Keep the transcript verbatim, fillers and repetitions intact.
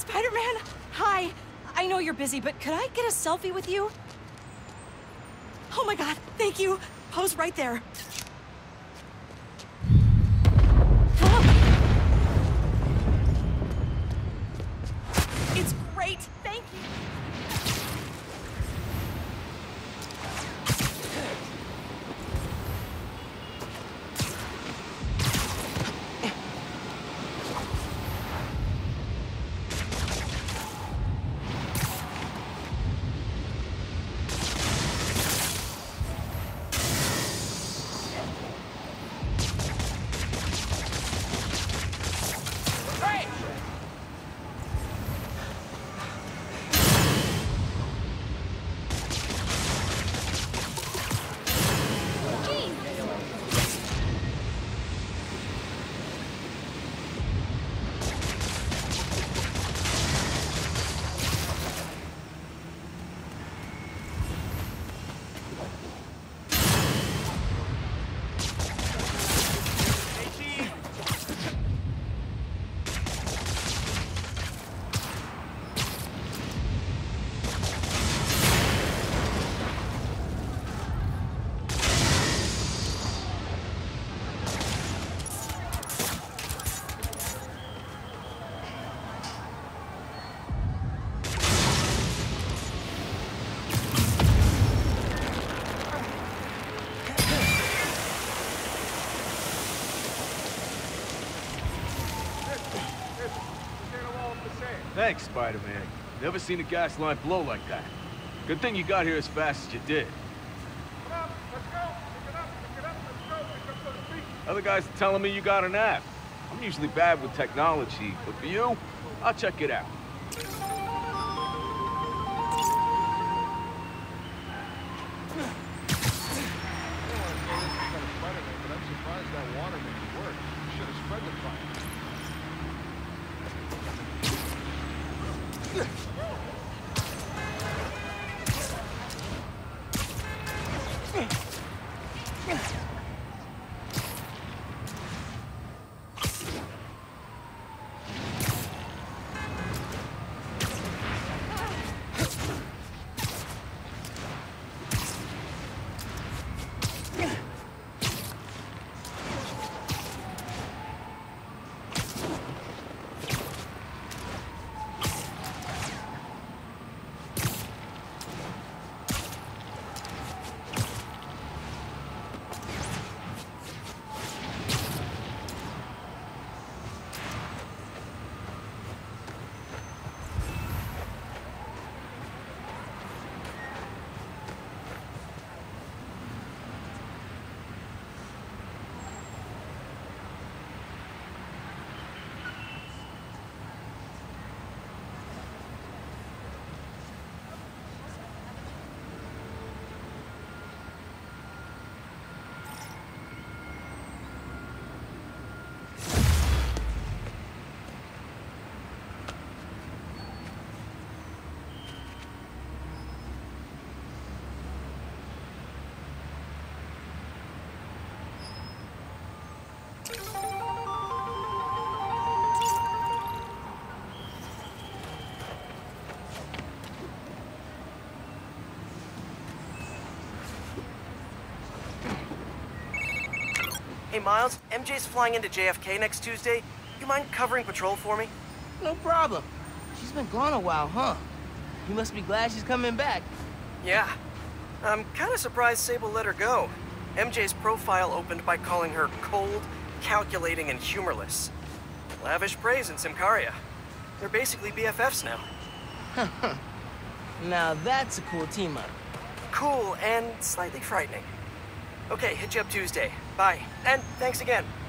Spider-Man! Hi! I know you're busy, but could I get a selfie with you? Oh my god, thank you! Pose right there. Hello. It's great, thank you! Thanks, Spider-Man. Never seen a gas line blow like that. Good thing you got here as fast as you did. Come on, let's go! Pick it up, pick it up, let's go! Pick up those feet! Other guys are telling me you got an app. I'm usually bad with technology, but for you, I'll check it out. Hey, Miles, M J's flying into J F K next Tuesday. You mind covering patrol for me? No problem. She's been gone a while, huh? You must be glad she's coming back. Yeah. I'm kind of surprised Sable let her go. M J's profile opened by calling her cold, calculating, and humorless. Lavish praise in Symkaria. They're basically B F Fs now. Now that's a cool team-up. Cool and slightly frightening. Okay, hit you up Tuesday. Bye. And thanks again.